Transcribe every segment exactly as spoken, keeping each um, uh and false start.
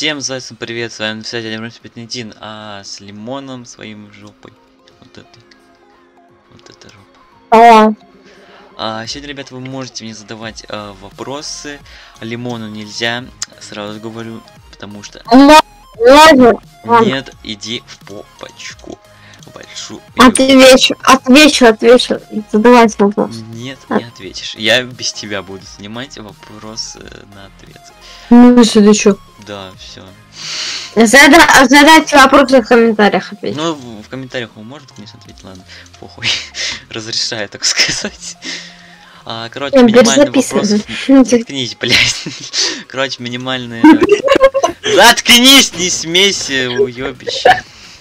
Всем зайцам привет, с вами пятьдесят один, а с лимоном своим жопой. Вот это. Вот это жопа. А. А, сегодня, ребята, вы можете мне задавать а, вопросы. Лимону нельзя, сразу говорю, потому что... Нет, иди в попочку. Большую. Отвечу, отвечу, отвечу. Задавайте вопрос. Нет, не ответишь. Я без тебя буду снимать вопросы на ответ. Ну, если ты чё? Да, все. Зада задайте вопросы в комментариях ответить. Ну, в, в комментариях он может, конечно, ответить, ладно, похуй. Разрешаю, так сказать. А, короче, Я минимальный вопрос. Заткнись, блядь. Короче, минимальные... Заткнись, не смейся, уёбище.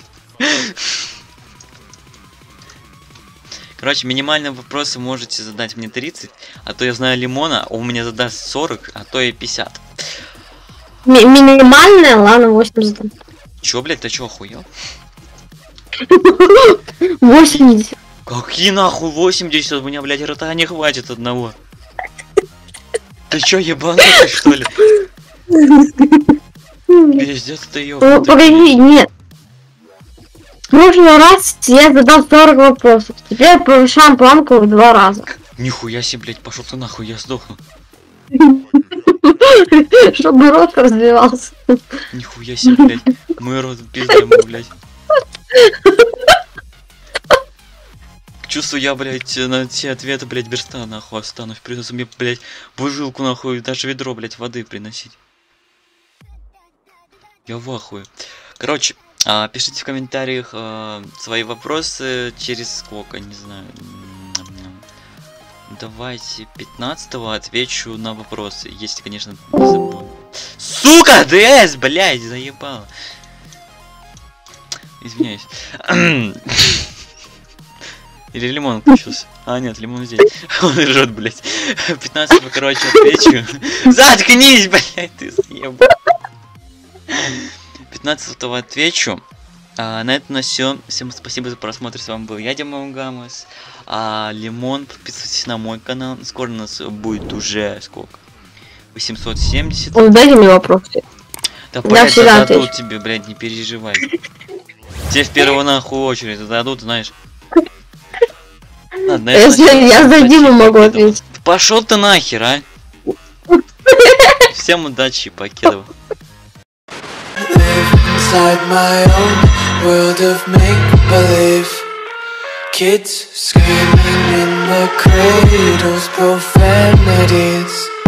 Короче, минимальные вопросы можете задать мне тридцать, а то я знаю лимона, он мне задаст сорок, а то и пятьдесят. Ми минимальная, ладно, восемьдесят. Чё, блядь, ты чё, охуел? восемьдесят. Какие нахуй восемьдесят? У меня, блядь, рота не хватит одного. Ты чё, ебанутый, что ли? Пиздец ты ёбаный. Погоди, нет. В прошлый раз я задал сорок вопросов. Теперь повышаем планку в два раза. Нихуя себе, блядь, пошел ты нахуй, я сдохну. Чтобы рот развивался. Нихуя себе, блядь. Мой рот пиздец, блядь. Чувствую, я, блядь, на все ответы, блядь, берста нахуй останусь. Придется мне, блядь, бутылку нахуй, даже ведро, блядь, воды приносить. Я в ахуе. Короче, а, пишите в комментариях а, свои вопросы через сколько, не знаю. Давайте пятнадцатого отвечу на вопросы, если, конечно, не забуду. Сука, ДС, блядь, заебало. Извиняюсь. Или лимон включился? А, нет, лимон здесь. Он ржет, блядь. пятнадцатого, короче, отвечу. Заткнись, блядь, ты заебал. пятнадцатого отвечу. А, на этом на все. Всем спасибо за просмотр. С вами был я, Дима Гамас. А Лимон, подписывайтесь на мой канал. Скоро у нас будет уже сколько? восемьсот семьдесят. Ну, дайте мне вопрос. Да, блядь, зададут тебе, блядь, не переживай. Тебе в первую нахуй очередь зададут, знаешь. Ладно, я, я за Диму могу ответить. Пошел ты нахер, а? Всем удачи, покедов. Inside my own world of make-believe, kids screaming in the cradles, profanities.